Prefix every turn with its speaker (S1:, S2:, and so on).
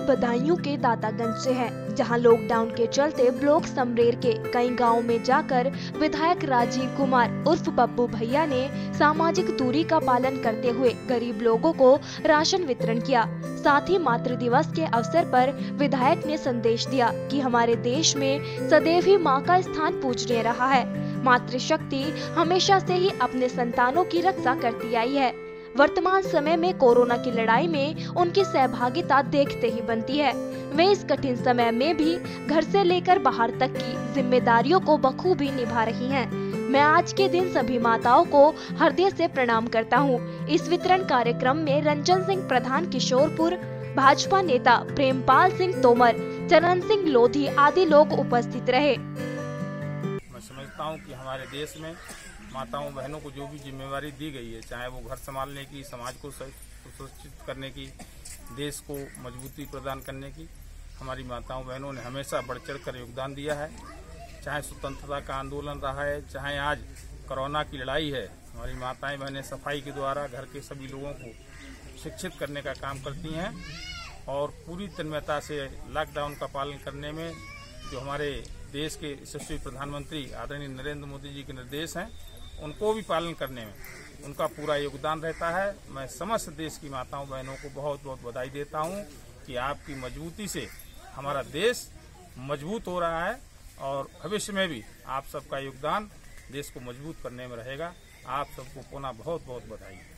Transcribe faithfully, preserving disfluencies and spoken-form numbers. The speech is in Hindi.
S1: बधाइयों के दातागंज से है, जहां लॉकडाउन के चलते ब्लॉक समरेर के कई गांवों में जाकर विधायक राजीव कुमार उर्फ बब्बू भैया ने सामाजिक दूरी का पालन करते हुए गरीब लोगों को राशन वितरण किया। साथ ही मातृ दिवस के अवसर पर विधायक ने संदेश दिया कि हमारे देश में सदैव ही मां का स्थान पूजनीय रहा है। मातृशक्ति हमेशा से ही अपने संतानों की रक्षा करती आई है। वर्तमान समय में कोरोना की लड़ाई में उनकी सहभागिता देखते ही बनती है। वे इस कठिन समय में भी घर से लेकर बाहर तक की जिम्मेदारियों को बखूबी निभा रही हैं। मैं आज के दिन सभी माताओं को हृदय से प्रणाम करता हूं। इस वितरण कार्यक्रम में रंजन सिंह प्रधान किशोरपुर, भाजपा नेता प्रेमपाल सिंह तोमर, चरण सिंह लोधी आदि लोग उपस्थित रहे।
S2: मैं समझता हूं कि हमारे देश में माताओं बहनों को जो भी जिम्मेवारी दी गई है, चाहे वो घर संभालने की, समाज को सुरक्षित करने की, देश को मजबूती प्रदान करने की, हमारी माताओं बहनों ने हमेशा बढ़ चढ़ कर योगदान दिया है। चाहे स्वतंत्रता का आंदोलन रहा है, चाहे आज कोरोना की लड़ाई है, हमारी माताएं बहनें सफाई के द्वारा घर के सभी लोगों को शिक्षित करने का काम करती हैं और पूरी तन्मयता से लॉकडाउन का पालन करने में जो हमारे देश के यशस्वी प्रधानमंत्री आदरणीय नरेंद्र मोदी जी के निर्देश हैं, उनको भी पालन करने में उनका पूरा योगदान रहता है। मैं समस्त देश की माताओं बहनों को बहुत बहुत बधाई देता हूं कि आपकी मजबूती से हमारा देश मजबूत हो रहा है और भविष्य में भी आप सबका योगदान देश को मजबूत करने में रहेगा। आप सबको पुनः बहुत बहुत बधाई।